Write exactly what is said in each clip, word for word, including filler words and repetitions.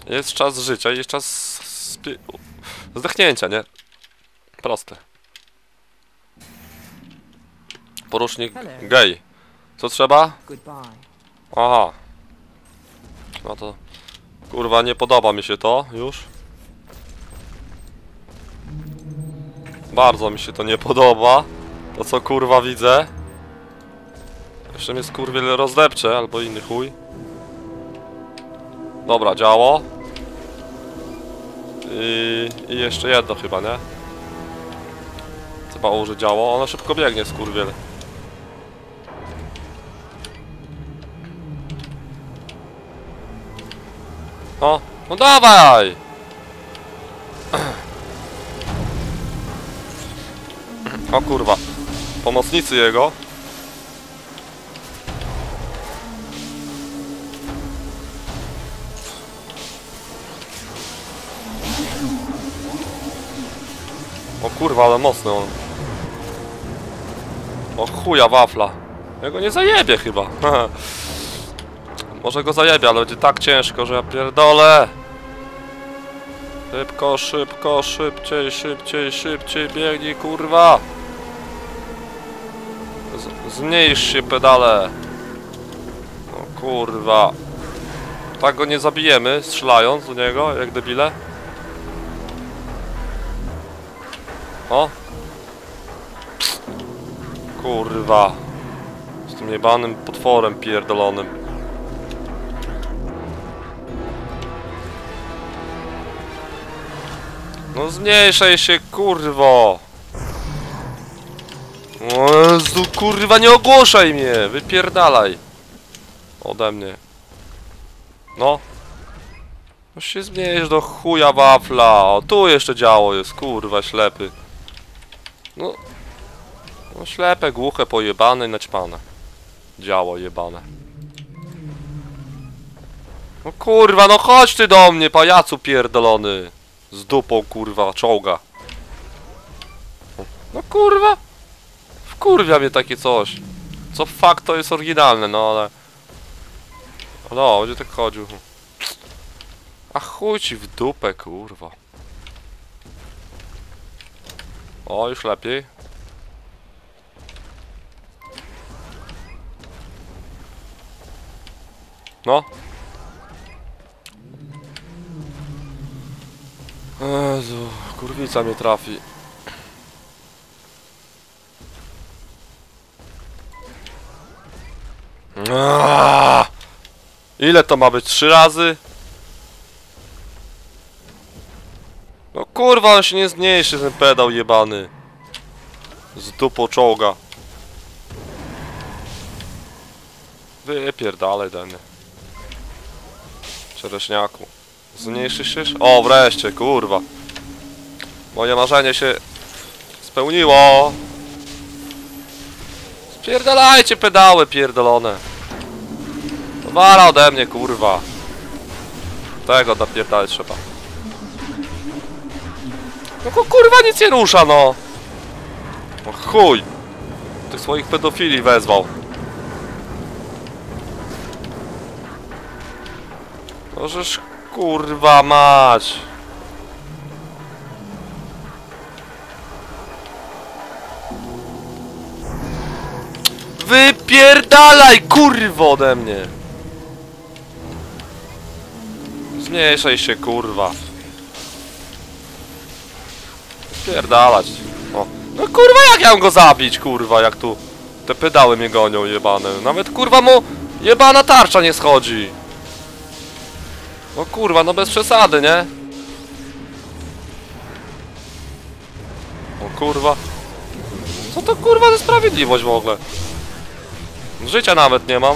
Jest czas życia i jest czas zdechnięcia, nie? Proste. Porucznik gej. Co trzeba? Aha. No to... Kurwa, nie podoba mi się to już. Bardzo mi się to nie podoba. To co kurwa widzę. Jeszcze mnie skurwiel rozdepcze, albo inny chuj. Dobra, działo. I, I jeszcze jedno chyba, nie? Trzeba użyć działo. Ono szybko biegnie, skurwiel. O, no dawaj! O kurwa. Pomocnicy jego. O kurwa, ale mocny on. O chuja wafla. Ja go nie zajebie chyba. Może go zajebie, ale będzie tak ciężko, że ja pierdolę. Szybko, szybko, szybciej, szybciej, szybciej biegnij, kurwa. Z zmniejsz się pedale. O kurwa. Tak go nie zabijemy, strzelając do niego, jak debile. O! Kurwa. Z tym jebanym potworem pierdolonym. No zmniejszaj się, kurwo! O Jezu, kurwa, nie ogłuszaj mnie! Wypierdalaj! Ode mnie. No. No się zmniejsz do chuja wafla. O, tu jeszcze działo jest, kurwa, ślepy. No. No ślepe, głuche, pojebane i naćpane. Działo jebane. No kurwa, no chodź ty do mnie, pajacu pierdolony. Z dupą, kurwa, czołga. No kurwa. Wkurwia mnie takie coś. Co fakt to jest oryginalne, no ale... No, będzie tak chodził. A chuj ci w dupę, kurwa. O, już lepiej. No. Jezu, kurwica mnie trafi. Aaaa! Ile to ma być? Trzy razy? No kurwa, on się nie zmniejszy, ten pedał jebany. Z dupą czołga. Wypierdalaj do mnie. Czereśniaku. Zmniejszysz się? O, wreszcie, kurwa. Moje marzenie się spełniło. Spierdalajcie pedały pierdolone. Wara ode mnie, kurwa. Tego napierdalać trzeba. No kurwa, nic nie rusza, no. O chuj. Tych swoich pedofili wezwał. No żeż kurwa mać. Wypierdalaj, kurwo, ode mnie. Zmniejszaj się, kurwa. Pierdalać. O. No kurwa, jak ja mam go zabić, kurwa, jak tu te pedały mnie gonią jebane. Nawet kurwa mu jebana tarcza nie schodzi. No kurwa, no bez przesady, nie? O kurwa. Co to kurwa za sprawiedliwość w ogóle? Życia nawet nie mam.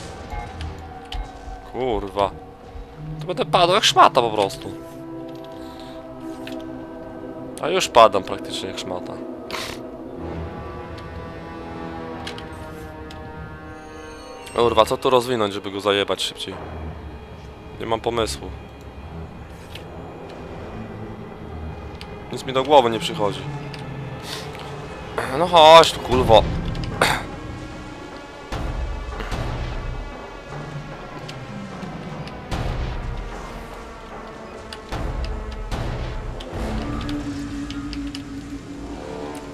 Kurwa. To będę padał jak szmata po prostu. A już padam praktycznie jak szmata. Kurwa, co tu rozwinąć, żeby go zajebać szybciej? Nie mam pomysłu. Nic mi do głowy nie przychodzi. No chodź tu, kurwo.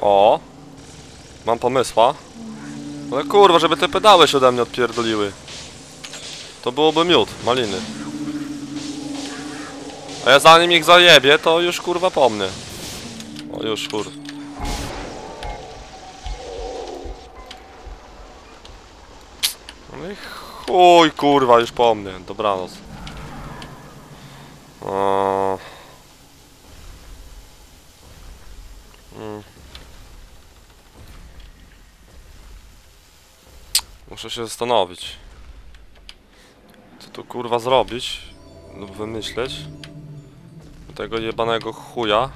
O! Mam pomysła. Ale kurwa, żeby te pedały się ode mnie odpierdoliły. To byłoby miód, maliny. A ja zanim ich zajebię, to już kurwa po mnie. O, już kur. No i chuj kurwa, już po mnie. Dobranoc. O... Mm. Muszę się zastanowić. Co tu kurwa zrobić? Lub wymyśleć. Tego jebanego chuja.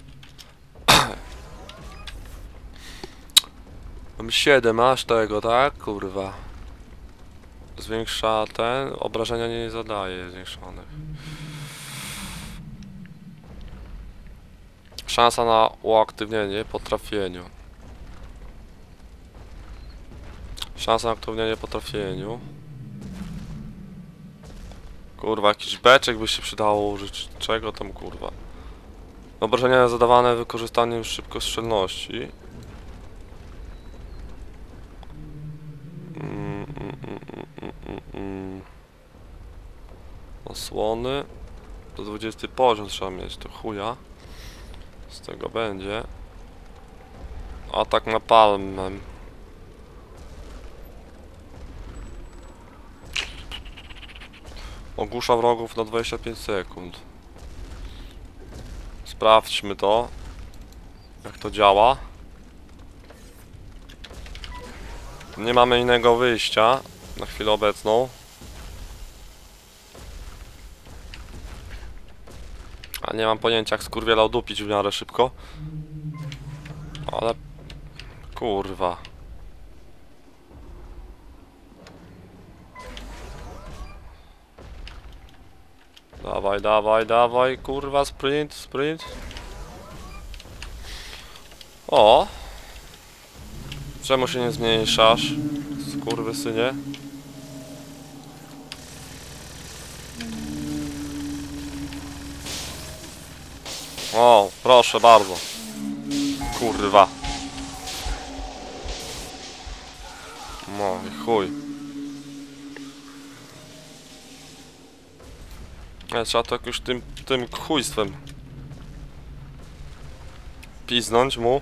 Mam siedem aż tego, tak? Kurwa. Zwiększa ten. Obrażenia nie zadaje zwiększonych. Szansa na uaktywnienie po trafieniu. Szansa na uaktywnienie po trafieniu. Kurwa, jakiś beczek by się przydało użyć. Czego tam kurwa? Obrażenia zadawane wykorzystaniem szybkostrzelności. Mm, mm, mm, mm, mm, mm. Osłony. Do dwudziesty poziom trzeba mieć, to chuja. Z tego będzie. Atak napalmem. Ogłusza wrogów na dwadzieścia pięć sekund. Sprawdźmy to. Jak to działa. Nie mamy innego wyjścia na chwilę obecną. A nie mam pojęcia, jak skurwiela udupić w miarę szybko. Ale... Kurwa. Dawaj, dawaj, dawaj, kurwa, sprint, sprint. O! Czemu się nie zmniejszasz, skurwysynie? O, proszę bardzo. Kurwa. No i chuj. Nie, trzeba to jakoś tym, tym chujstwem piznąć mu.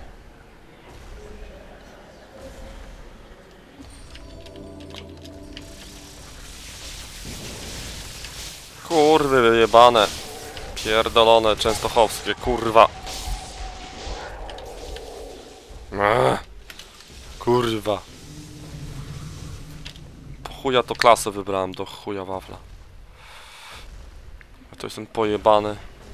Kurwy wyjebane. Pierdolone częstochowskie, kurwa. Eee, kurwa. Po chuja to klasę wybrałem, do chuja wafla. A to jestem pojebany.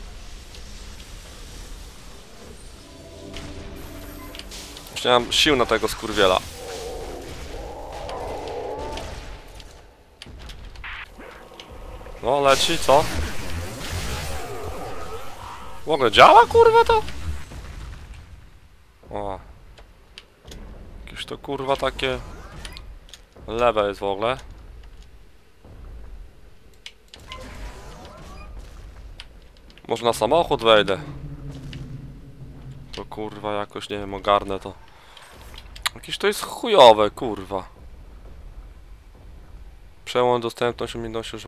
Już nie mam sił na tego skurwiela. No leci, co? W ogóle działa kurwa to? O. Jakieś to kurwa takie... Lewe jest w ogóle. Może na samochód wejdę. To kurwa jakoś, nie wiem, ogarnę to. Jakieś to jest chujowe, kurwa. Przełącz dostępność umiejętności